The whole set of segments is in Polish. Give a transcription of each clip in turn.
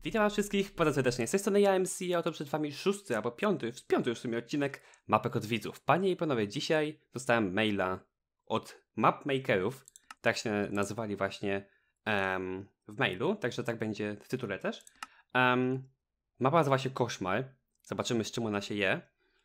Witam was wszystkich, bardzo serdecznie. Z tej strony ja MC, a oto przed wami szósty albo piąty już w sumie odcinek mapek od widzów. Panie i panowie, dzisiaj dostałem maila od mapmakerów, tak się nazywali właśnie w mailu, także tak będzie w tytule też. Mapa nazywa się Koszmar, zobaczymy z czym ona się je.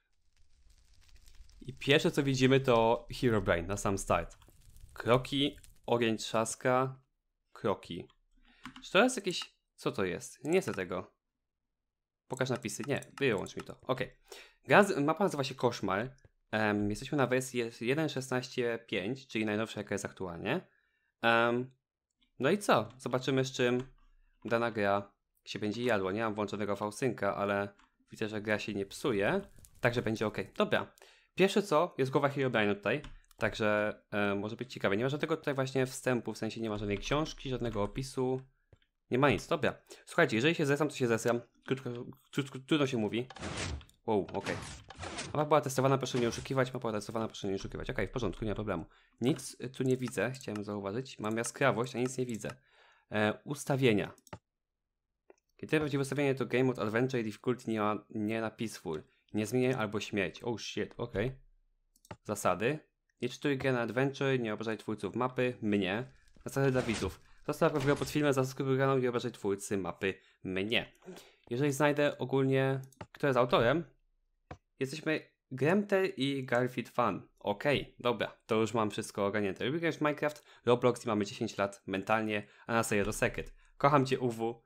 I pierwsze co widzimy to Herobrine na sam start. Kroki, ogień trzaska, kroki. Czy to jest jakieś... Co to jest? Nie chcę tego. Pokaż napisy. Nie, wyłącz mi to. Ok. Mapa nazywa się Koszmar. Jesteśmy na wersji 1.16.5, czyli najnowsza jaka jest aktualnie. No i co? Zobaczymy z czym dana gra się będzie jadła. Nie mam włączonego V-Synca, ale widzę, że gra się nie psuje. Także będzie ok. Dobra. Pierwsze co, jest głowa Herobrine tutaj. Także może być ciekawe. Nie ma żadnego tutaj właśnie wstępu, w sensie nie ma żadnej książki, żadnego opisu. Nie ma nic, dobra. Słuchajcie, jeżeli się zesram, to się zesram. Trudno się mówi. Wow, okej. Mapa była testowana, proszę nie oszukiwać. Mapa była testowana, proszę nie oszukiwać. Okej, w porządku, nie ma problemu. Nic tu nie widzę, chciałem zauważyć. Mam jaskrawość, a nic nie widzę. Ustawienia. Kiedy prawdziwe ustawienie to Game Mode Adventure i Difficulty nie na Peaceful. Nie zmieniaj albo śmierć. Oh shit, okej. Zasady. Nie czytuj gry na Adventure, nie obrażaj twórców mapy, mnie. Zasady dla widzów. Zostaw prawdziwego pod filmem, zasubskrybuj kanał i obrażaj twórcy mapy mnie. Jeżeli znajdę ogólnie, kto jest autorem, jesteśmy Gremter i Garfield Fan. Okej, dobra, to już mam wszystko ogarnięte. Lubię grać w Minecraft, Roblox i mamy 10 lat mentalnie, a na serio to sekret. Kocham cię UW.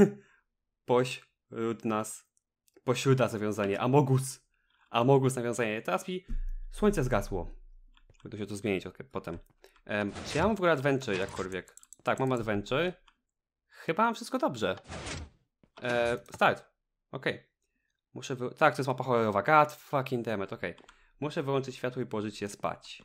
Pośród nas nawiązanie. Amogus nawiązanie. Teraz mi słońce zgasło. Będę się to zmienić potem. Czy ja mam w ogóle adventure jakkolwiek? Tak, mam adventure. Chyba mam wszystko dobrze. Start. Okej. Muszę tak, to jest mapa horrorowa. God fucking damn it, okej. Muszę wyłączyć światło i położyć się spać.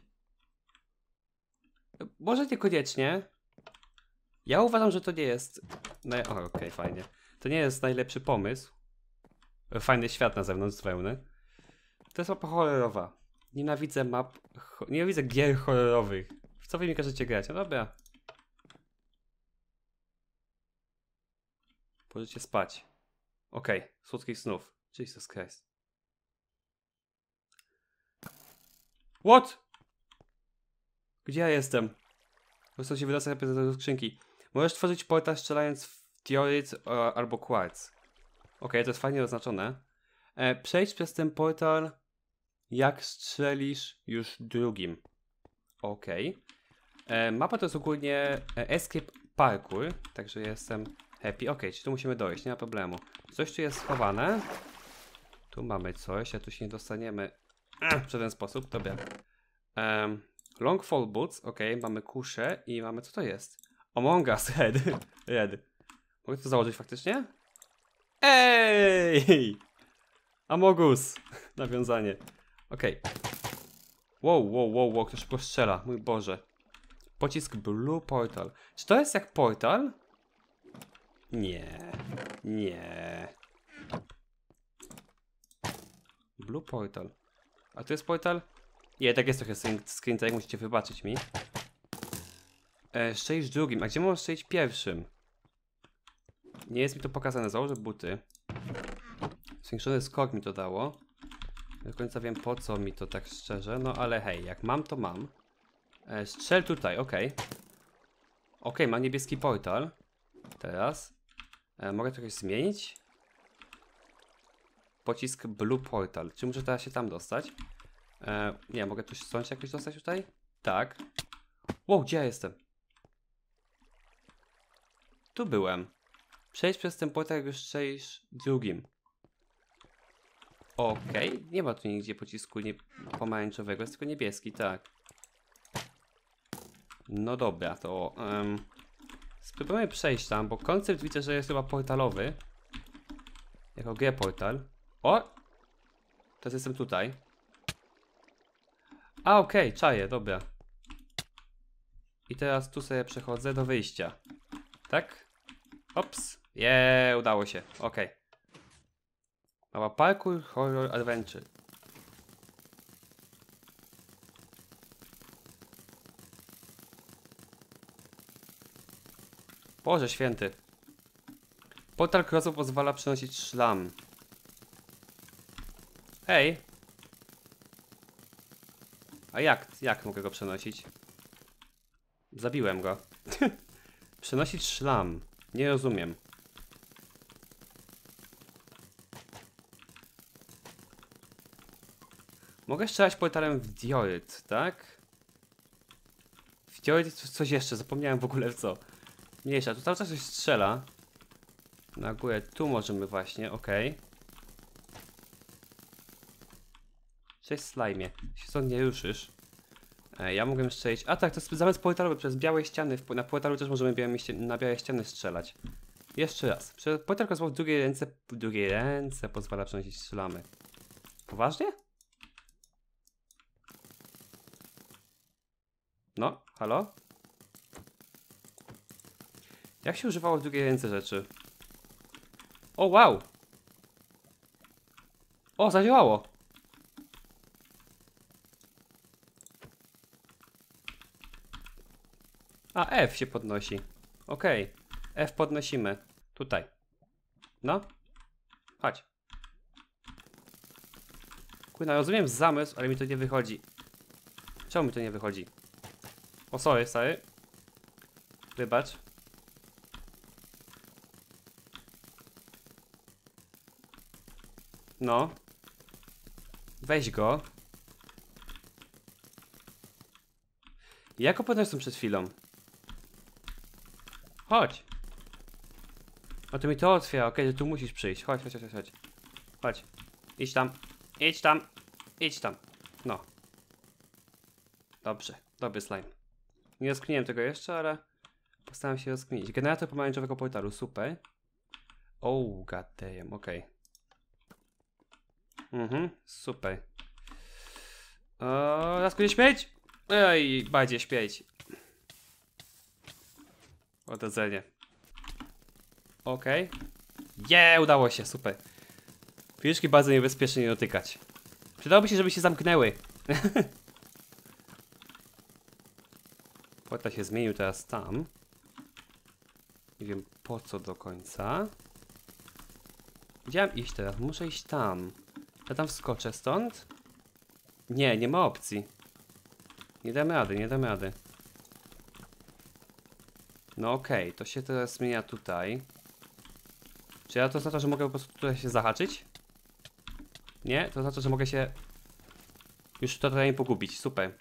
Może niekoniecznie. Ja uważam, że to nie jest... Okej, fajnie. To nie jest najlepszy pomysł. Fajny świat na zewnątrz pełny. To jest mapa horrorowa. Nienawidzę map... Nienawidzę gier horrorowych. W co wy mi każecie grać? No dobra. Możecie spać. Okej, słodkich snów. Jesus Christ. What? Gdzie ja jestem? Po prostu się wydostać do skrzynki. Możesz tworzyć portal strzelając w dioryt albo quartz. Okej, to jest fajnie oznaczone. Przejdź przez ten portal jak strzelisz już drugim. Okej. Mapa to jest ogólnie escape parkour, także jestem happy. Okej, czyli tu musimy dojść, nie ma problemu. Coś tu jest schowane. Tu mamy coś, a tu się nie dostaniemy w żaden sposób, dobra. Long fall boots, okej, mamy kuszę i mamy, co to jest? Among Us Red. Mogę to założyć faktycznie? Ej! Amogus! Nawiązanie. Okej. Wow, ktoś szybko strzela, mój Boże. Pocisk Blue Portal. Czy to jest jak portal? Nie. Blue Portal. A to jest portal? Nie, tak jest trochę screen, tak musicie wybaczyć mi. Strzelisz drugim. A gdzie możesz strzelić pierwszym? Nie jest mi to pokazane. Założę buty. Zwiększony skok mi to dało. Nie do końca wiem po co mi to tak szczerze. No ale hej, jak mam to mam. Strzel tutaj, okej. Okej, ma niebieski portal. Teraz. Mogę to jakoś zmienić? Pocisk Blue Portal. Czy muszę teraz się tam dostać? Nie, mogę tu stąd jakoś dostać tutaj? Tak. Wow, gdzie ja jestem? Tu byłem. Przejdź przez ten portal, jak już strzelisz drugim. Okej, nie ma tu nigdzie pocisku pomarańczowego, jest tylko niebieski, tak. No dobra, to spróbujemy przejść tam, bo koncept widzę, że jest chyba portalowy. Jako G-portal. O! Teraz jestem tutaj. A okej, czaję, dobra. I teraz tu sobie przechodzę do wyjścia. Tak? Ops. Udało się, okej. Mała parkour, horror, adventure. Boże święty. Portal Crossbow pozwala przenosić szlam. Hej. A jak mogę go przenosić? Zabiłem go. Przenosić szlam. Nie rozumiem. Mogę strzelać portalem w dioryt, tak? W dioryt coś jeszcze, zapomniałem w ogóle w co. Mniejsza, tu cały czas coś strzela. Na górę, tu możemy właśnie, okej. Cześć slajmie, się stąd nie ruszysz. Ja mogę strzelić, a tak, to jest zamysł portalowy, przez białe ściany, na portalu też możemy na białe ściany strzelać. Jeszcze raz, portal w drugiej ręce pozwala przenosić szlamy. Poważnie? No, halo? Jak się używało w drugiej ręce rzeczy? O, wow! O, zadziałało! A, F się podnosi. Okej. F podnosimy. Tutaj. No. Chodź. Kurwa, rozumiem zamysł, ale mi to nie wychodzi. Czemu mi to nie wychodzi? O, sorry. Wybacz. No. Weź go. Jak go podniosłem przed chwilą? Chodź. O, to mi to otwiera, okej, tu musisz przyjść. Chodź. Chodź. Idź tam. No. Dobrze, dobry slime. Nie rozkminiłem tego jeszcze, ale postaram się rozkminić. Generator pomarańczowego portalu, super. Oh, goddamn, okej. Super. Raz będzie śmieć? Ej, bardziej śmieć. Odrodzenie. Okej. Udało się, super. Piłeczki bardzo niebezpiecznie nie dotykać. Przydałoby się, żeby się zamknęły. Portal się zmienił teraz tam. Nie wiem po co do końca. Gdzie mam iść teraz? Muszę iść tam. Ja tam wskoczę stąd? Nie ma opcji. Nie damy rady. No okej, to się teraz zmienia tutaj. Czy ja to oznacza, że mogę po prostu tutaj się zahaczyć? Nie? To oznacza, że mogę się już tutaj pogubić. Super.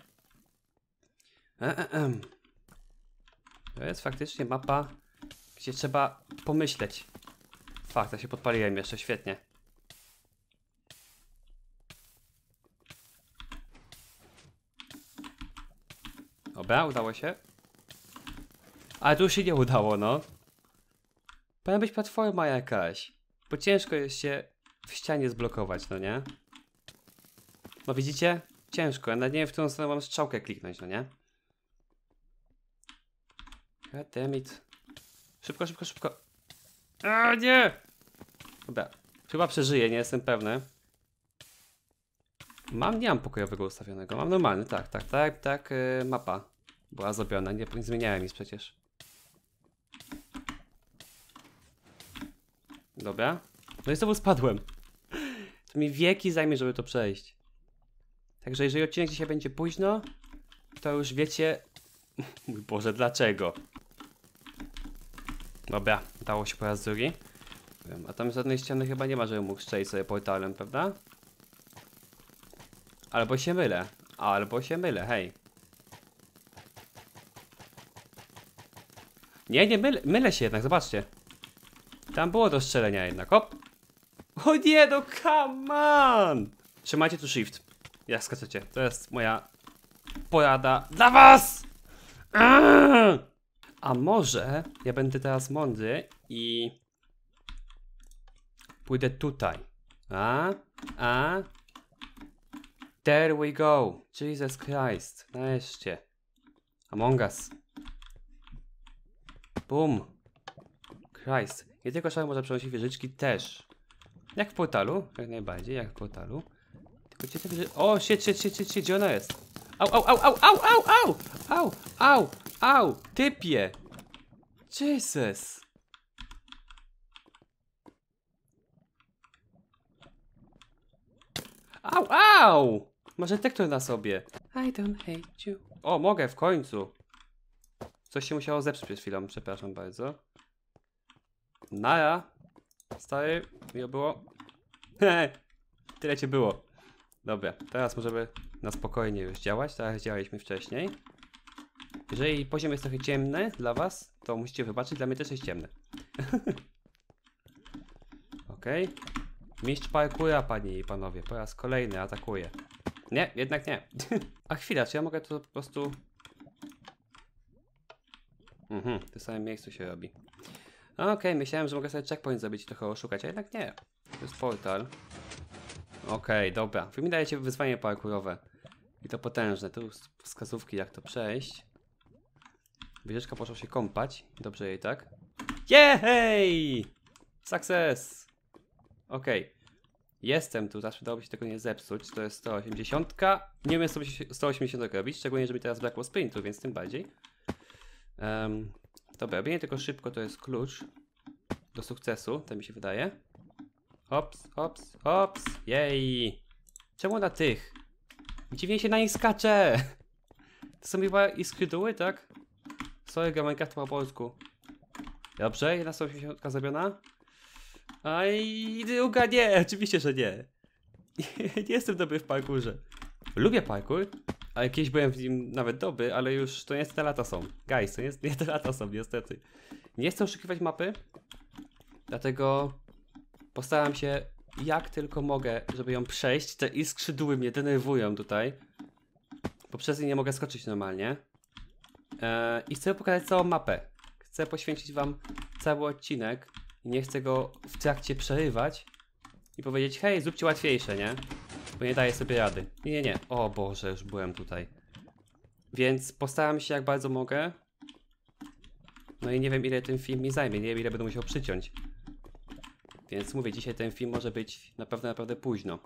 To jest faktycznie mapa, gdzie trzeba pomyśleć. Fakt, ja się podpaliłem jeszcze, świetnie. Dobra, udało się. Ale tu się nie udało, no. Powinna być platforma jakaś. Bo ciężko jest się w ścianie zblokować, no nie? No widzicie? Ciężko, ja nawet nie wiem, w którą stronę mam strzałkę kliknąć, no nie? God damn it. Szybko. A nie! Dobra, chyba przeżyję, nie jestem pewny. Nie mam pokojowego ustawionego, mam normalny, tak, mapa była zrobiona, nie zmieniałem nic przecież. Dobra, no i znowu spadłem. To mi wieki zajmie, żeby to przejść. Także jeżeli odcinek dzisiaj będzie późno, to już wiecie, mój Boże, dlaczego. Dobra, dało się po raz drugi. A tam żadnej ściany chyba nie ma, żebym mógł strzelić sobie portalem, prawda? Albo się mylę, hej. Nie, mylę się jednak, zobaczcie. Tam było do strzelenia jednak, hop. O nie, no come on! Trzymajcie tu shift, jak skaczecie. To jest moja porada dla was! A może ja będę teraz mądry i pójdę tutaj. There we go. Jesus Christ. Nareszcie. Among Us. Boom. Christ. Nie tylko szary może przenosić wieżyczki też. Jak w portalu. Jak najbardziej, jak w portalu. Tylko gdzie te wieżyczki... O, shit, gdzie ona jest? Au. Typie. Jesus. Wow! Masz detektor na sobie. I don't hate you. O, mogę w końcu. Coś się musiało zepsuć przed chwilą, przepraszam bardzo. Nara. Stary, miło było. Tyle cię było. Dobra, teraz możemy na spokojnie już działać, tak jak działaliśmy wcześniej. Jeżeli poziom jest trochę ciemny dla was, to musicie wybaczyć, dla mnie też jest ciemny. Okej. Mistrz parkoura, panie i panowie, po raz kolejny atakuje. Nie, jednak nie. A chwila, czy ja mogę to po prostu... w tym samym miejscu się robi. Okej, myślałem, że mogę sobie checkpoint zrobić i trochę oszukać, a jednak nie. To jest portal. Okej, dobra. Wy mi dajecie wyzwanie parkurowe. I to potężne. Tu wskazówki, jak to przejść. Wieżyczka poszła się kąpać. Dobrze jej, tak? Jej! Success! Okej. Jestem tu, zawsze dałoby się tego nie zepsuć. To jest 180. Nie umiem sobie 180 robić, szczególnie, że mi teraz brakło sprintu, więc tym bardziej. Dobra, robienie tego szybko to jest klucz do sukcesu, tak mi się wydaje. Hops, hops, hops. Jej! Czemu na tych? Dziwnie się na nich skacze! To są chyba iskryduły, tak? Sorry, gamanka to po polsku. Dobrze, jedna 180 zrobiona. Aj, druga nie, oczywiście, że nie. Nie jestem dobry w parkurze. Lubię parkur, ale kiedyś byłem w nim nawet dobry, ale już to nie te lata są. Guys, to nie te lata są, niestety. Nie chcę oszukiwać mapy, dlatego postaram się jak tylko mogę, żeby ją przejść. Te iskrzydły mnie denerwują tutaj, bo przez nie nie mogę skoczyć normalnie. I chcę pokazać całą mapę. Chcę poświęcić wam cały odcinek. Nie chcę go w trakcie przerywać i powiedzieć, hej, zróbcie łatwiejsze, nie? Bo nie daję sobie rady. Nie. O Boże, już byłem tutaj. Więc postaram się jak bardzo mogę. No i nie wiem, ile ten film mi zajmie, nie wiem, ile będę musiał przyciąć. Więc mówię, dzisiaj ten film może być naprawdę późno.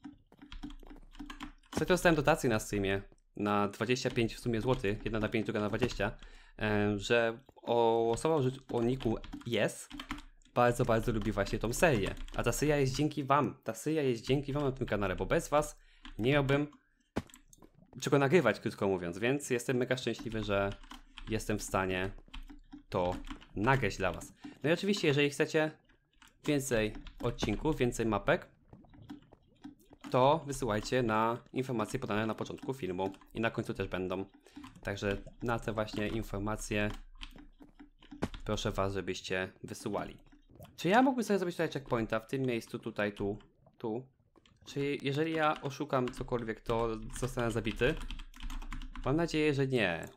Ostatnio dostałem dotację na streamie na 25 w sumie złotych, jedna na 5, druga na 20, że osoba o niku jest bardzo lubi właśnie tą serię. A ta seria jest dzięki wam. Ta seria jest dzięki wam na tym kanale, bo bez was nie miałbym czego nagrywać, krótko mówiąc. Więc jestem mega szczęśliwy, że jestem w stanie to nagrać dla was. No i oczywiście, jeżeli chcecie więcej odcinków, więcej mapek, to wysyłajcie na informacje podane na początku filmu i na końcu też będą. Także na te właśnie informacje proszę was, żebyście wysyłali. Czy ja mógłbym sobie zrobić tutaj checkpointa w tym miejscu, tutaj, tu? Czy jeżeli ja oszukam cokolwiek, to zostanę zabity? Mam nadzieję, że nie.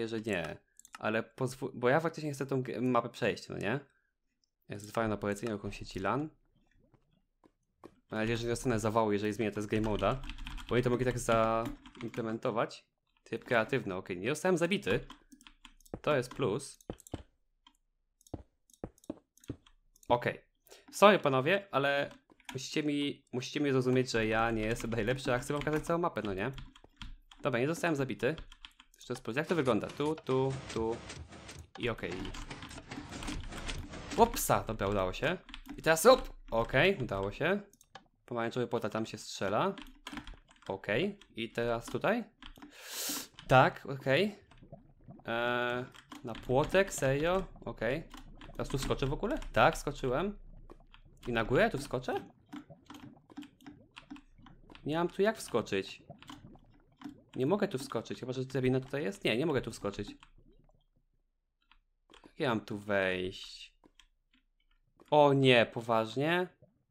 Ale bo ja faktycznie chcę tą mapę przejść, no nie? Ja zwalę na polecenie około sieci LAN. Mam nadzieję, że nie dostanę zawału, jeżeli zmienię to z game moda. Bo oni to mogli tak zaimplementować. Tryb kreatywny, ok. Nie zostałem zabity. To jest plus. Okej. Sorry panowie, ale musicie mi zrozumieć, że ja nie jestem najlepszy, a chcę wam pokazać całą mapę, no nie? Dobra, nie zostałem zabity. Jeszcze sprawdź, jak to wygląda. Tu i okej. Upsa, dobra, udało się. I teraz okej, udało się. Pomarańczowy płota tam się strzela. Okej. I teraz tutaj? Tak, okej. Na płotek, serio? Okej. Teraz tu skoczę w ogóle? Tak, skoczyłem. I na górę tu wskoczę? Nie mam tu jak wskoczyć. Nie mogę tu wskoczyć, chyba że drabina tutaj jest? Nie mogę tu wskoczyć. Jak ja mam tu wejść? O nie, poważnie?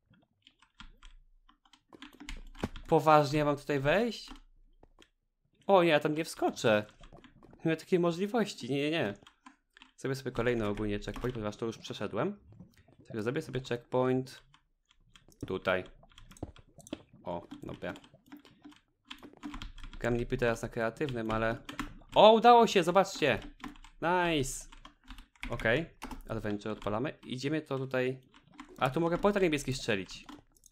Poważnie mam tutaj wejść? O nie, ja tam nie wskoczę. Nie ma takiej możliwości, nie. Zrobię sobie kolejny ogólnie checkpoint, ponieważ to już przeszedłem. Także zrobię sobie checkpoint tutaj. O, dobra. Gram niby teraz na kreatywnym, ale... O, udało się, zobaczcie! Nice! Okej, adventure odpalamy. Idziemy to tutaj... A tu mogę portal niebieski strzelić.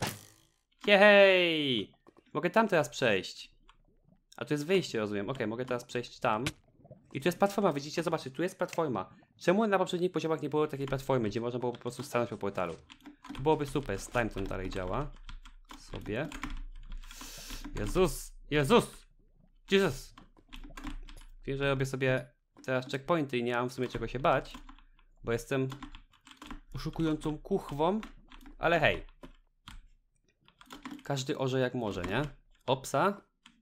Jej! Mogę tam teraz przejść. A tu jest wyjście, rozumiem. Okej, mogę teraz przejść tam. I tu jest platforma, widzicie? Zobaczcie, tu jest platforma. Czemu na poprzednich poziomach nie było takiej platformy, gdzie można było po prostu stanąć po portalu? To byłoby super, z time to dalej działa. Sobie. Jezus! Jezus! Jezus! Wiem, że robię sobie teraz checkpointy i nie mam w sumie czego się bać, bo jestem oszukującą kuchwą, ale hej. Każdy orze jak może, nie? Opsa.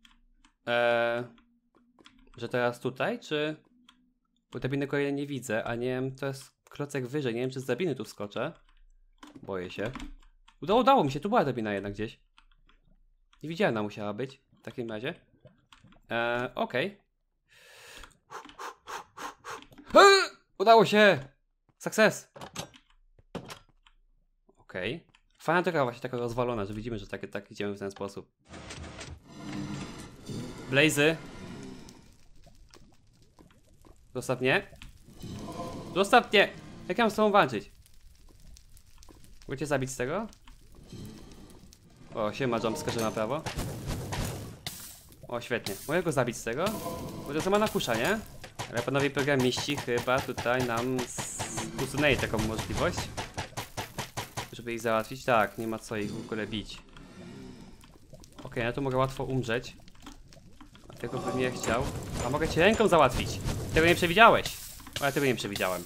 Że teraz tutaj, czy... Bo drabiny kolejne nie widzę, a nie wiem, to jest klocek wyżej, nie wiem czy z drabiny tu wskoczę. Boję się. Udało mi się, tu była drabina jednak gdzieś. Nie widziałem, musiała być, w takim razie. Okej. Udało się! Success! Okej. Fajna droga właśnie taka rozwalona, że widzimy, że tak idziemy w ten sposób. Blazy. Zostaw mnie. Zostaw mnie! Jak ja mam z tobą walczyć? Mogę cię zabić z tego? O, siema, jumpscare na prawo. O, świetnie. Mogę go zabić z tego? Bo to sama na kusza, nie? Ale panowie programiści chyba tutaj nam usunęli taką możliwość. Żeby ich załatwić. Tak, nie ma co ich w ogóle bić. Okej, ja tu mogę łatwo umrzeć. A tego bym nie chciał. A mogę cię ręką załatwić. Tego nie przewidziałeś. O, ja tego nie przewidziałem.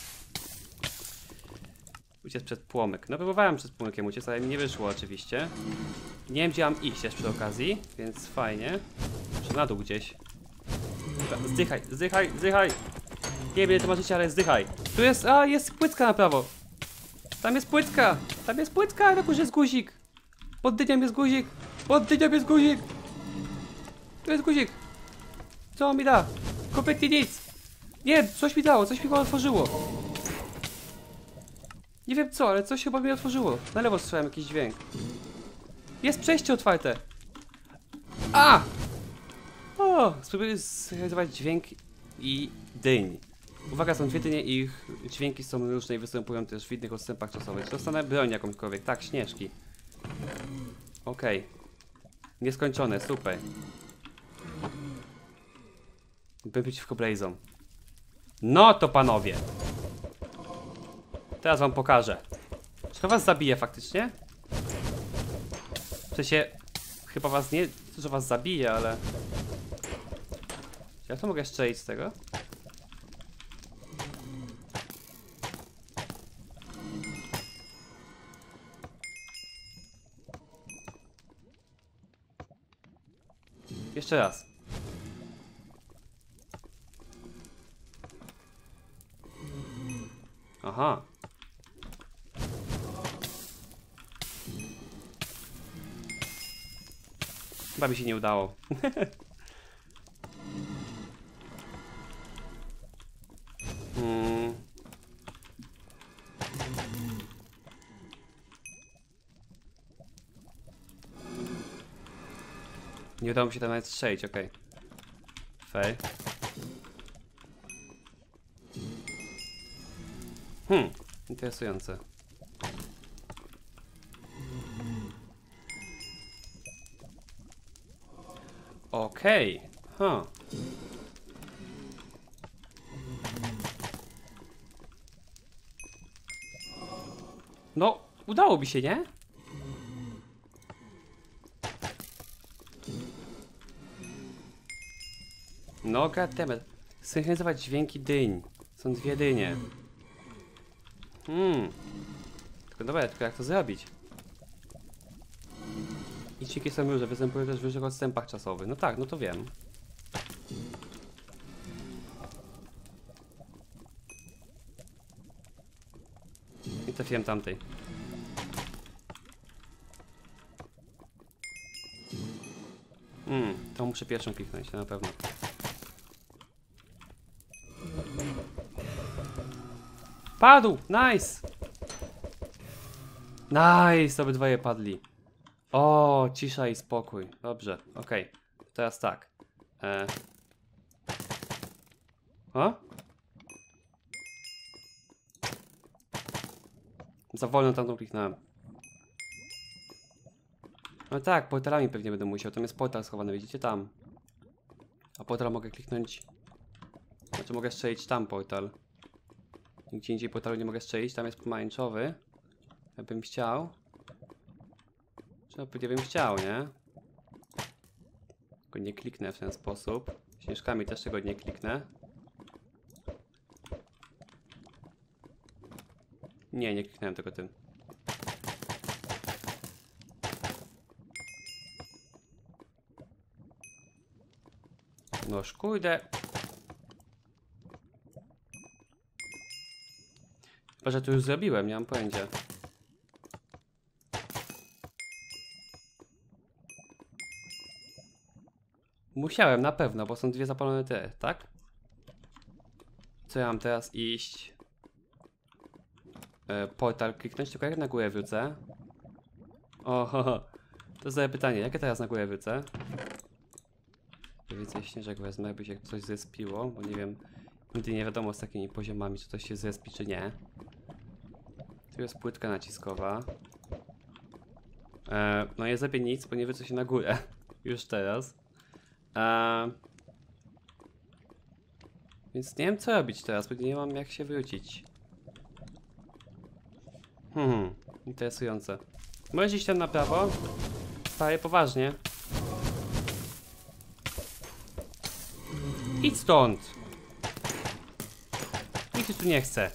Uciec przed płomyk. No próbowałem przed płomykiem uciec, ale mi nie wyszło oczywiście. Nie wiem gdzie mam iść też przy okazji, więc fajnie. Muszę na dół gdzieś. Dobra, zdychaj, zdychaj, zdychaj. Nie wiem, to ma życie, ale zdychaj. Tu jest, jest płytka na prawo. Tam jest płytka. Tam jest płytka, na górze jest guzik. Pod dynią jest guzik. Pod dynią jest guzik. Tu jest guzik. Co on mi da? Kompletnie nic. Nie, coś mi dało, coś mi go otworzyło. Nie wiem co, ale coś chyba mi otworzyło. Na lewo słyszałem jakiś dźwięk. Jest przejście otwarte. A! O! Spróbuję zrealizować dźwięk i dyń. Uwaga, są dwie dynie i ich dźwięki są różne i występują też w innych odstępach czasowych. Dostanę broń jakąkolwiek. Tak, śnieżki. Okej. Nieskończone, super. Bym przeciwko Blazom. No to panowie. Teraz wam pokażę. Czy to was zabije faktycznie? W sensie, chyba was nie, że was zabije, ale... Ja to mogę strzelić z tego? Jeszcze raz. Aha. Chyba mi się nie udało. Nie udało mi się tam nawet strzelić, okej. Fair. Interesujące. Okej. No, udało mi się, nie? No, goddammit. Synchronizować dźwięki dyń. Są dwie dynie. Tylko dobra, tylko jak to zrobić? I dźwięki są różne, występują też w różnych odstępach czasowych. No tak, no to wiem. Nie trafiłem tamtej. To muszę pierwszą kliknąć, na pewno. Padł! Nice! Nice! Obydwoje padli. O, cisza i spokój. Dobrze, okej. Teraz tak. O? Za wolno tamtą kliknąłem. No tak, portalami pewnie będę musiał. Tam jest portal schowany, widzicie? Tam. A portal mogę kliknąć... Znaczy mogę strzelić tam portal. Nigdzie indziej portalu nie mogę strzelić. Tam jest pomarańczowy. Ja bym chciał. Czy ja bym chciał, nie? Tego nie kliknę w ten sposób. Śnieżkami też tego nie kliknę. Nie kliknąłem tego tym. No kurde. Chyba, że to już zrobiłem, nie mam pojęcia. Musiałem na pewno, bo są dwie zapalone te, tak? Co ja mam teraz iść? Portal kliknąć, tylko jak na górę wrócę? Oho, to zadaję pytanie, jakie teraz na górę wrócę? Więcej śnieżek wezmę, jakby się coś zespiło, bo nie wiem, nigdy nie wiadomo z takimi poziomami, czy coś się zespi, czy nie. Tu jest płytka naciskowa. No nie zrobię nic, bo nie wrócę się na górę. Już teraz. Więc nie wiem co robić teraz, bo nie mam jak się wrócić. Interesujące. Możesz iść tam na prawo? Stary, poważnie. Idź stąd! Nikt tu nie chce.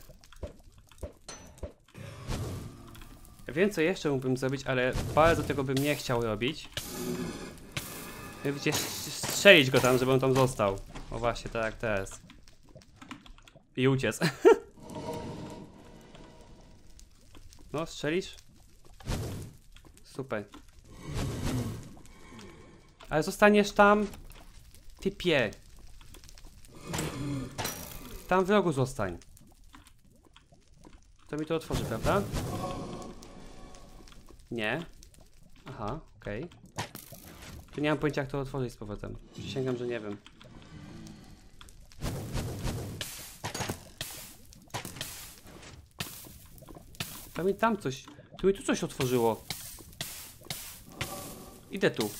Wiem co jeszcze mógłbym zrobić, ale bardzo tego bym nie chciał robić. Widzicie, strzelić go tam, żeby on tam został. O właśnie, tak jak teraz. I uciec. No, strzelisz? Super. Ale zostaniesz tam, typie. Tam w rogu zostań. To mi to otworzy, prawda? Nie. Aha, okej. Tu nie mam pojęcia jak to otworzyć z powrotem. Przysięgam, że nie wiem. To mi tam coś... Tu mi tu coś otworzyło. Idę tu.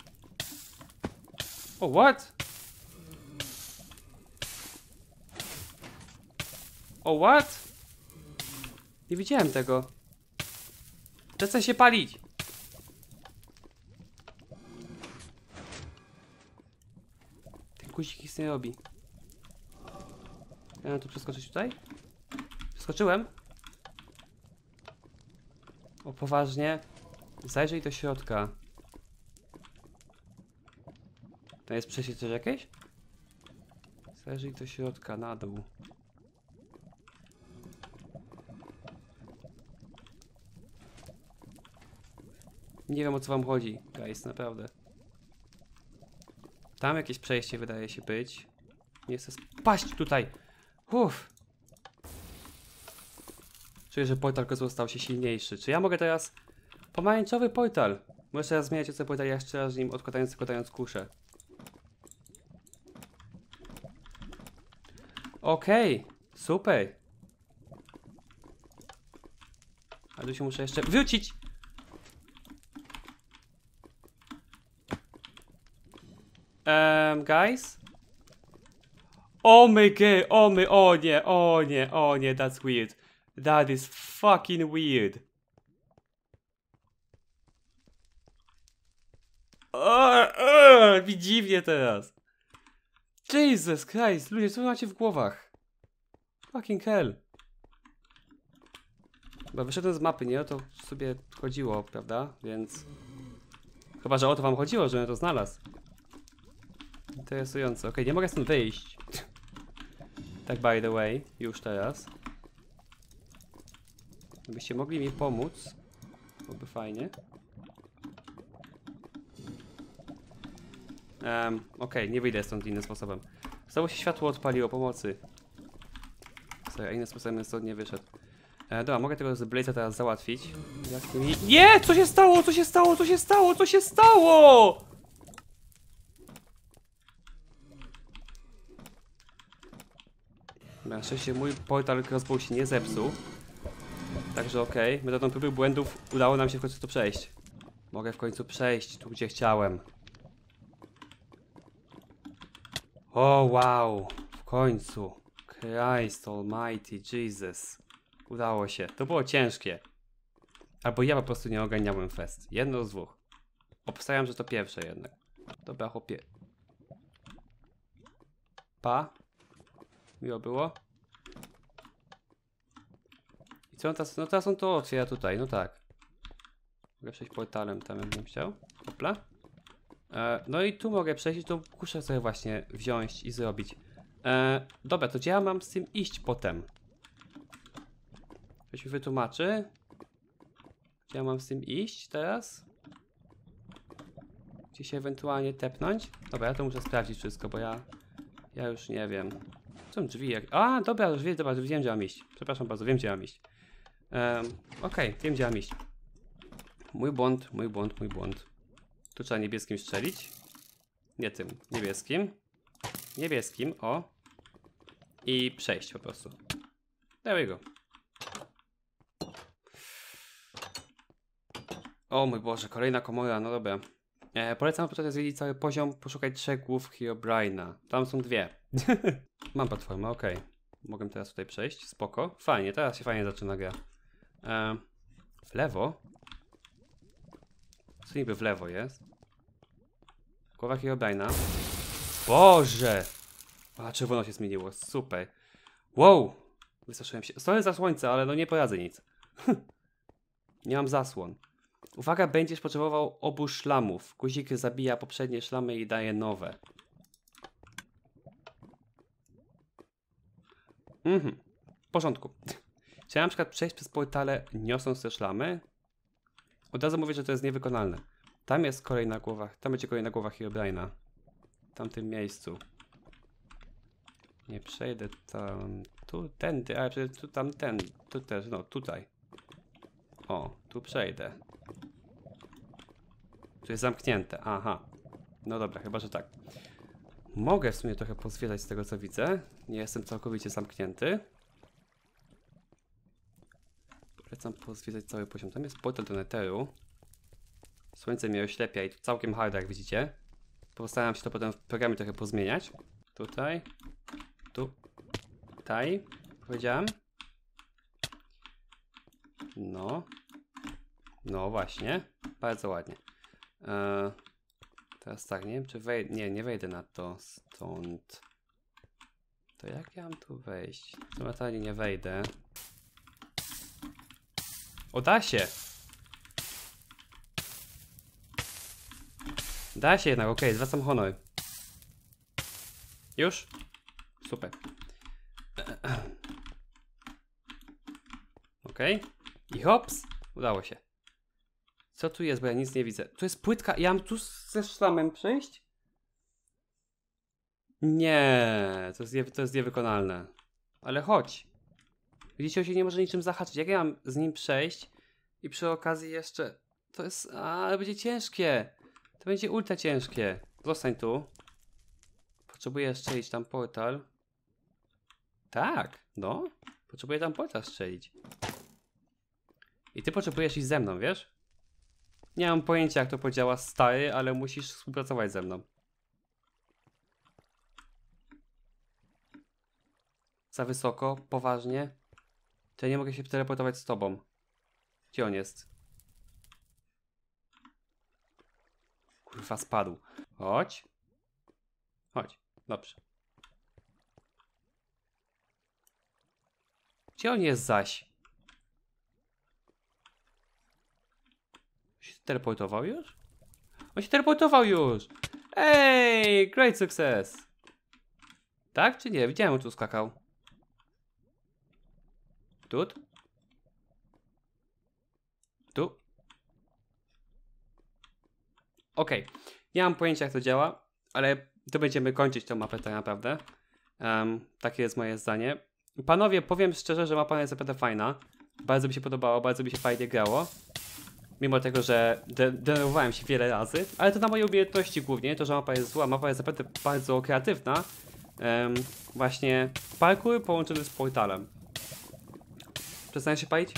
O, what? O, what? Nie widziałem tego. Przestań się palić. Ten guzik nic nie robi. Ja mam tu przeskoczyć tutaj? Przeskoczyłem? O, poważnie? Zajrzyj do środka. To jest przejście coś jakieś? Zajrzyj do środka, na dół. Nie wiem o co wam chodzi, guys, naprawdę. Tam jakieś przejście wydaje się być. Nie chcę spaść tutaj. Uff. Czuję, że portal kozła stał się silniejszy. Czy ja mogę teraz... Pomarańczowy portal. Możesz teraz zmieniać o portal jeszcze raz nim odkładając kuszę. Okej. Super. Ale tu się muszę jeszcze wrócić. Guys? Oh my god, o nie, that's weird. That is fucking weird. Mi dziwnie teraz. Jesus Christ, ludzie, co macie w głowach? Fucking hell. Bo wyszedłem z mapy, nie? O to sobie chodziło, prawda? Więc... Chyba, że o to wam chodziło, żebym to znalazł. Interesujące. Okej, nie mogę stąd wyjść. Tak by the way, już teraz. Gdybyście mogli mi pomóc, byłoby fajnie. Okej, nie wyjdę stąd innym sposobem. Znowu się światło odpaliło, pomocy. Sorry, a innym sposobem stąd nie wyszedł. Dobra, mogę tego z Blaze'a teraz załatwić. Nie! Co się stało? Co się stało? Co się stało? Co się stało? Na szczęście mój portal crossbow się nie zepsuł. Także okej, metodą próby błędów udało nam się w końcu to przejść. Mogę w końcu przejść tu, gdzie chciałem. O wow, w końcu. Christ almighty, Jesus. Udało się, to było ciężkie. Albo ja po prostu nie ogarniałem fest. Jedno z dwóch. Obstawiam, że to pierwsze jednak. Dobra, chłopie. Pa. Miło było. I co on teraz? No teraz on to otwiera tutaj, no tak. Mogę przejść portalem, tam bym chciał. Hopla. No i tu mogę przejść, tu muszę sobie właśnie wziąć i zrobić. Dobra, to gdzie ja mam z tym iść potem? Ktoś mi wytłumaczy? Gdzie ja mam z tym iść teraz? Gdzie się ewentualnie tepnąć? Dobra, ja to muszę sprawdzić wszystko, bo ja już nie wiem. Są drzwi jak... A, dobra, już wiem, dobra, wiem gdzie mam iść. Przepraszam bardzo, wiem gdzie mam iść. Okej, wiem gdzie mam iść. Mój błąd, mój błąd, mój błąd. Tu trzeba niebieskim strzelić. Nie tym, niebieskim. Niebieskim, o. I przejść po prostu. There we go. O mój Boże, kolejna komora, no dobra. Polecam początek zwiedzić cały poziom, poszukać 3 głów Herobrine'a. Tam są 2. Mam platformę, okej. Mogę teraz tutaj przejść, spoko. Fajnie, teraz się fajnie zaczyna gra. W lewo? Co niby w lewo jest? Głowa Herobrine'a. Boże! A, czerwono się zmieniło, super. Wow! Wystraszyłem się. Stoję za słońce, ale no nie poradzę nic. Nie mam zasłon. Uwaga, będziesz potrzebował obu szlamów. Guzik zabija poprzednie szlamy i daje nowe. W porządku. Czy ja na przykład przejść przez portale niosąc te szlamy? Od razu mówię, że to jest niewykonalne. Tam jest kolejna głowa, tam będzie kolejna głowa Herobrine'a. W tamtym miejscu. Nie przejdę tam, tu, tędy, ale przejdę tu, tamten, tu też, no tutaj. O, tu przejdę. Tu jest zamknięte, aha. No dobra, chyba, że tak. Mogę w sumie trochę pozwiedzać z tego co widzę. Nie jestem całkowicie zamknięty. Polecam pozwiedzać cały poziom. Tam jest portal do Netheru. Słońce mnie oślepia i to całkiem hard, jak widzicie. Postaram się to potem w programie trochę pozmieniać. Tutaj. Tutaj. Powiedziałem. No. No właśnie. Bardzo ładnie. Teraz tak, nie wiem czy wejdę. Nie wejdę na to stąd. To jak ja mam tu wejść? Totalnie nie wejdę. O, da się! Da się jednak, okej, zwracam honor. Już? Super. Okej. I hops! Udało się. Co tu jest, bo ja nic nie widzę. Tu jest płytka. Ja mam tu ze szlamem przejść? Nie, to jest niewykonalne. Ale chodź. Widzicie, on się nie może niczym zahaczyć. Jak ja mam z nim przejść i przy okazji jeszcze... To jest... ale będzie ciężkie. To będzie ultra ciężkie. Zostań tu. Potrzebuję strzelić tam portal. Tak, no. Potrzebuję tam portal strzelić. I ty potrzebujesz iść ze mną, wiesz? Nie mam pojęcia jak to podziała stary, ale musisz współpracować ze mną. Za wysoko, poważnie. To ja nie mogę się teleportować z tobą. Gdzie on jest? Kurwa, spadł. Chodź. Chodź, dobrze. Gdzie on jest zaś? Się teleportował już? On się teleportował już! Ej, great success! Tak czy nie? Widziałem, on tu skakał. Tu? Tu? Okej. Nie mam pojęcia jak to działa, ale to będziemy kończyć tę mapę tak naprawdę. Takie jest moje zdanie. Panowie, powiem szczerze, że mapa jest naprawdę fajna. Bardzo mi się podobało, bardzo mi się fajnie grało. Mimo tego, że denerwowałem się wiele razy. Ale to na moje umiejętności głównie, to że mapa jest zła. Mapa jest naprawdę bardzo kreatywna. Właśnie parkour połączony z portalem. Przestań się palić?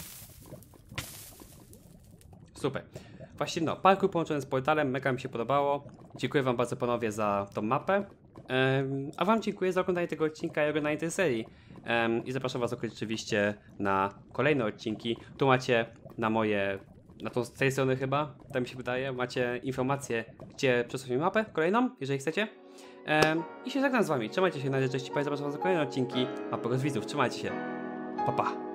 Super. Właśnie no, parkour połączony z portalem, mega mi się podobało. Dziękuję wam bardzo panowie za tą mapę. A wam dziękuję za oglądanie tego odcinka i oglądanie tej serii. I zapraszam was oczywiście na kolejne odcinki. Tu macie na moje z tej strony chyba, tak mi się wydaje, macie informację, gdzie przesunąć mapę kolejną, jeżeli chcecie. I się żegnam z wami. Trzymajcie się na razie, cześć, zapraszam was na kolejne odcinki Mapy Rozwidzów. Trzymajcie się. Pa, pa.